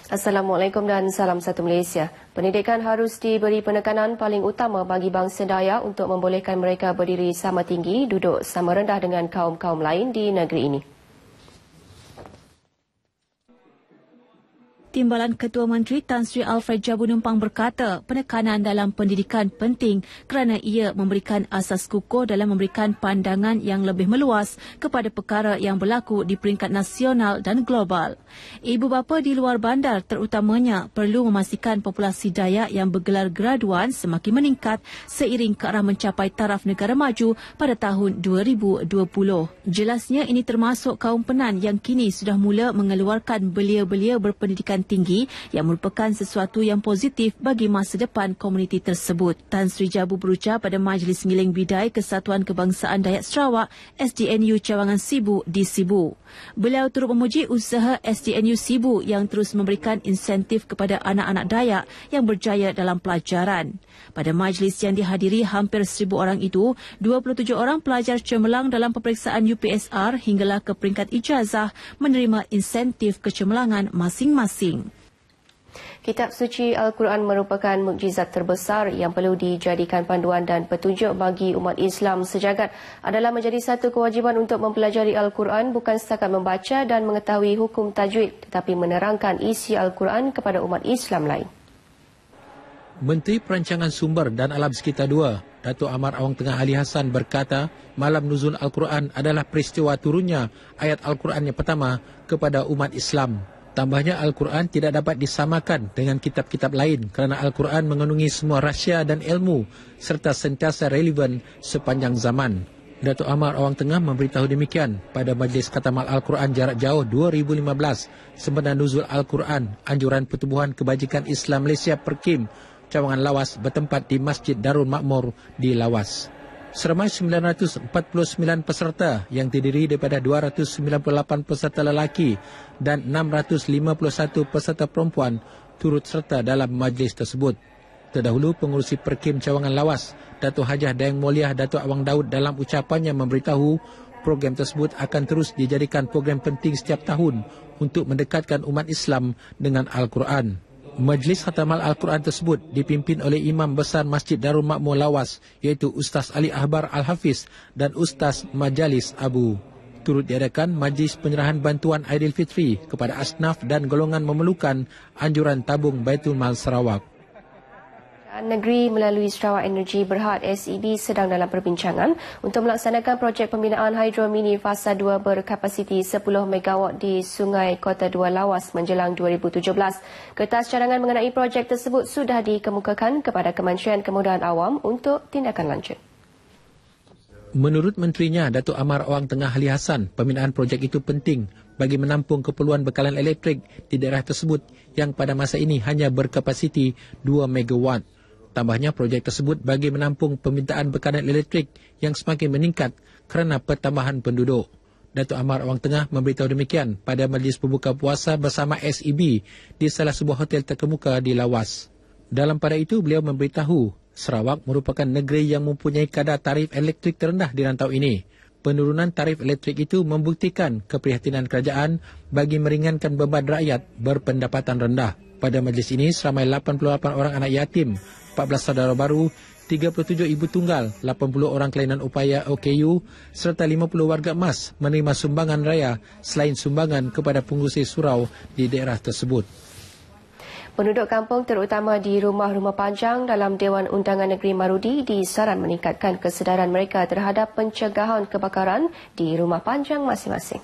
Assalamualaikum dan salam satu Malaysia. Pendidikan harus diberi penekanan paling utama bagi bangsa Dayak untuk membolehkan mereka berdiri sama tinggi, duduk sama rendah dengan kaum-kaum lain di negeri ini. Timbalan Ketua Menteri Tan Sri Alfred Jabu Numpang berkata penekanan dalam pendidikan penting kerana ia memberikan asas kukuh dalam memberikan pandangan yang lebih meluas kepada perkara yang berlaku di peringkat nasional dan global. Ibu bapa di luar bandar terutamanya perlu memastikan populasi Dayak yang bergelar graduan semakin meningkat seiring ke arah mencapai taraf negara maju pada tahun 2020. Jelasnya ini termasuk kaum Penan yang kini sudah mula mengeluarkan belia-belia berpendidikan tinggi yang merupakan sesuatu yang positif bagi masa depan komuniti tersebut. Tan Sri Jabu berucap pada Majlis Ngiling Bidai Kesatuan Kebangsaan Dayak Sarawak SDNU Cawangan Sibu di Sibu. Beliau turut memuji usaha SDNU Sibu yang terus memberikan insentif kepada anak-anak Dayak yang berjaya dalam pelajaran. Pada majlis yang dihadiri hampir 1,000 orang itu, 27 orang pelajar cemerlang dalam peperiksaan UPSR hinggalah ke peringkat ijazah menerima insentif kecemerlangan masing-masing. Kitab suci Al-Quran merupakan mukjizat terbesar yang perlu dijadikan panduan dan petunjuk bagi umat Islam sejagat. Adalah menjadi satu kewajipan untuk mempelajari Al-Quran bukan setakat membaca dan mengetahui hukum tajwid tetapi menerangkan isi Al-Quran kepada umat Islam lain. Menteri Perancangan Sumber dan Alam Sekitar II, Datuk Amar Awang Tengah Ali Hassan berkata, Malam Nuzul Al-Quran adalah peristiwa turunnya ayat Al-Quran yang pertama kepada umat Islam. Tambahnya, Al-Quran tidak dapat disamakan dengan kitab-kitab lain kerana Al-Quran mengandungi semua rahsia dan ilmu serta sentiasa relevan sepanjang zaman. Datuk Amar Awang Tengah memberitahu demikian pada Majlis Khatamal Al-Quran Jarak Jauh 2015 sempena Nuzul Al-Quran, Anjuran Pertubuhan Kebajikan Islam Malaysia Perkim, Cawangan Lawas bertempat di Masjid Darul Makmur di Lawas. Seramai 949 peserta yang terdiri daripada 298 peserta lelaki dan 651 peserta perempuan turut serta dalam majlis tersebut. Terdahulu, pengurusi Perkim Cawangan Lawas, Datuk Hajah Dayang Muliah Datuk Awang Daud dalam ucapannya memberitahu program tersebut akan terus dijadikan program penting setiap tahun untuk mendekatkan umat Islam dengan Al-Quran. Majlis Khatamal Al-Quran tersebut dipimpin oleh Imam Besar Masjid Darul Makmur Lawas iaitu Ustaz Ali Ahbar Al-Hafiz dan Ustaz Majalis Abu. Turut diadakan majlis penyerahan bantuan Aidilfitri kepada asnaf dan golongan memerlukan anjuran tabung Baitul Mal Sarawak. Negeri melalui Sarawak Energy Berhad SEB sedang dalam perbincangan untuk melaksanakan projek pembinaan hidro mini fasa 2 berkapasiti 10 MW di Sungai Kota 2 Lawas menjelang 2017. Kertas cadangan mengenai projek tersebut sudah dikemukakan kepada Kementerian Kemudahan Awam untuk tindakan lanjut. Menurut menterinya, Datuk Amar Awang Tengah Ali Hassan, pembinaan projek itu penting bagi menampung keperluan bekalan elektrik di daerah tersebut yang pada masa ini hanya berkapasiti 2 MW. Tambahnya, projek tersebut bagi menampung permintaan bekalan elektrik yang semakin meningkat kerana pertambahan penduduk. Datuk Amar Awang Tengah memberitahu demikian pada majlis pembuka puasa bersama SEB di salah sebuah hotel terkemuka di Lawas. Dalam pada itu, beliau memberitahu Sarawak merupakan negeri yang mempunyai kadar tarif elektrik terendah di rantau ini. Penurunan tarif elektrik itu membuktikan keprihatinan kerajaan bagi meringankan beban rakyat berpendapatan rendah. Pada majlis ini, seramai 88 orang anak yatim, 14 saudara baru, 37 ibu tunggal, 80 orang kelainan upaya OKU serta 50 warga emas menerima sumbangan raya selain sumbangan kepada pengurusi surau di daerah tersebut. Penduduk kampung terutama di rumah-rumah panjang dalam Dewan Undangan Negeri Marudi disaran meningkatkan kesedaran mereka terhadap pencegahan kebakaran di rumah panjang masing-masing.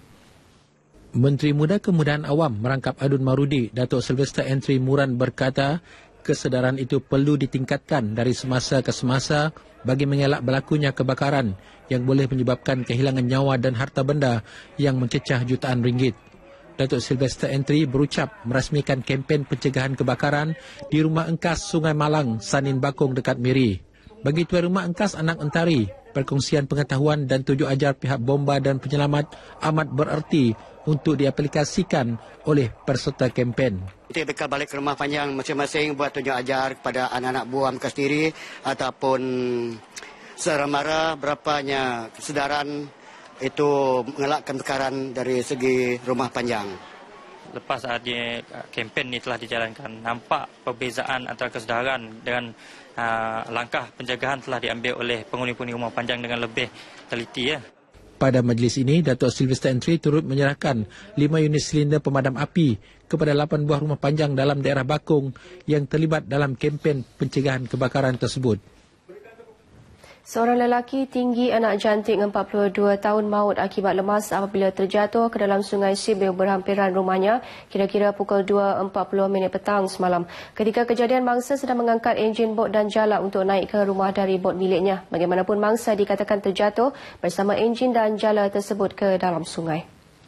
Menteri Muda Kemudahan Awam Merangkap Adun Marudi, Datuk Sylvester Entry Muran berkata, kesedaran itu perlu ditingkatkan dari semasa ke semasa bagi mengelak berlakunya kebakaran yang boleh menyebabkan kehilangan nyawa dan harta benda yang mencecah jutaan ringgit. Datuk Sylvester Entry berucap merasmikan kempen pencegahan kebakaran di Rumah Engkas Sungai Malang, Sanin Bakong dekat Miri. Bagi Tuan Rumah Engkas Anak Entari, perkongsian pengetahuan dan tunjuk ajar pihak bomba dan penyelamat amat bererti untuk diaplikasikan oleh peserta kempen. Kita bekal balik ke rumah panjang masing-masing buat tunjuk ajar kepada anak-anak buah mereka sendiri ataupun seramara berapanya kesedaran itu mengelakkan kebakaran dari segi rumah panjang. lepas adanya kempen ini telah dijalankan, nampak perbezaan antara kesedaran dengan langkah pencegahan telah diambil oleh penghuni-penghuni rumah panjang dengan lebih teliti. Pada majlis ini, Datuk Sylvester Entry turut menyerahkan 5 unit silinder pemadam api kepada 8 buah rumah panjang dalam daerah Bakung yang terlibat dalam kempen pencegahan kebakaran tersebut. Seorang lelaki tinggi anak jantik 42 tahun maut akibat lemas apabila terjatuh ke dalam sungai Sibil berhampiran rumahnya kira-kira pukul 2.40 petang semalam. Ketika kejadian, mangsa sedang mengangkat enjin bot dan jala untuk naik ke rumah dari bot miliknya. Bagaimanapun, mangsa dikatakan terjatuh bersama enjin dan jala tersebut ke dalam sungai.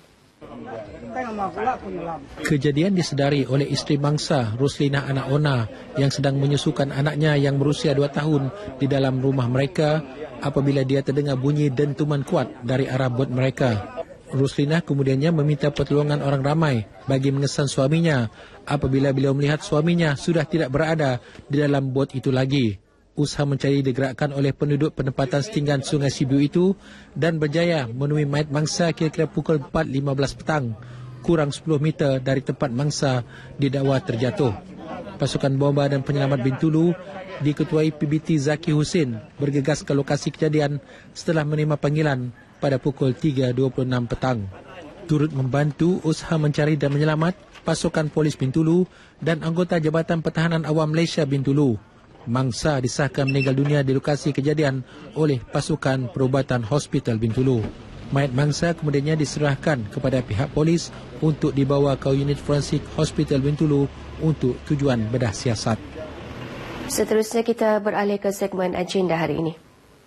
Kejadian disedari oleh isteri mangsa, Roslina anak Ona, yang sedang menyusukan anaknya yang berusia 2 tahun di dalam rumah mereka apabila dia terdengar bunyi dentuman kuat dari arah bot mereka. Roslina kemudiannya meminta pertolongan orang ramai bagi mengesan suaminya apabila beliau melihat suaminya sudah tidak berada di dalam bot itu lagi. Usaha mencari digerakkan oleh penduduk penempatan setinggan Sungai Sibiu itu dan berjaya menemui mayat mangsa kira-kira pukul 4.15 petang, kurang 10 meter dari tempat mangsa didakwa terjatuh. Pasukan bomba dan penyelamat Bintulu diketuai PBT Zaki Husin bergegas ke lokasi kejadian setelah menerima panggilan pada pukul 3.26 petang. Turut membantu usaha mencari dan menyelamat pasukan polis Bintulu dan anggota Jabatan Pertahanan Awam Malaysia Bintulu. Mangsa disahkan meninggal dunia di lokasi kejadian oleh pasukan perubatan Hospital Bintulu. Mayat mangsa kemudiannya diserahkan kepada pihak polis untuk dibawa ke unit forensik Hospital Bintulu untuk tujuan bedah siasat. Seterusnya kita beralih ke segmen agenda hari ini.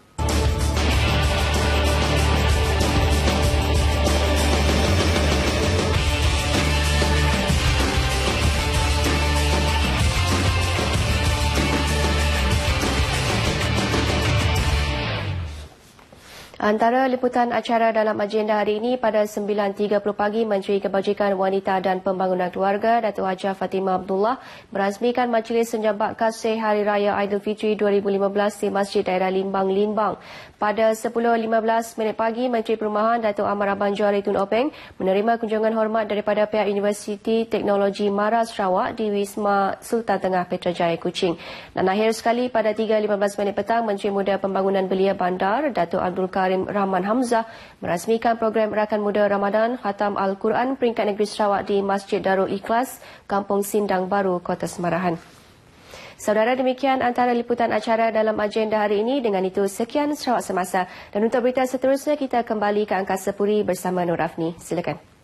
Antara liputan acara dalam agenda hari ini, pada 9.30 pagi, Menteri Kebajikan Wanita dan Pembangunan Keluarga Datuk Hajah Fatimah Abdullah merasmikan majlis senjambak kasih Hari Raya Aidilfitri 2015 di Masjid Daerah Limbang, Limbang. Pada 10.15 pagi, Menteri Perumahan Datuk Amar Abang Johari Tun Openg menerima kunjungan hormat daripada pihak Universiti Teknologi Mara Sarawak di Wisma Sultan Tengah Petrajaya, Kuching. Dan akhir sekali, pada 3.15 petang, Menteri Muda Pembangunan Belia Bandar Datuk Abdul Karim Rahman Hamzah merasmikan program Rakan Muda Ramadan Khatam Al-Quran peringkat negeri Sarawak di Masjid Darul Ikhlas, Kampung Sindang Baru, Kota Semarahan. Saudara, demikian antara liputan acara dalam agenda hari ini. Dengan itu, sekian Sarawak Semasa. Dan untuk berita seterusnya, kita kembali ke Angkasa Puri bersama Nur Afni. Silakan.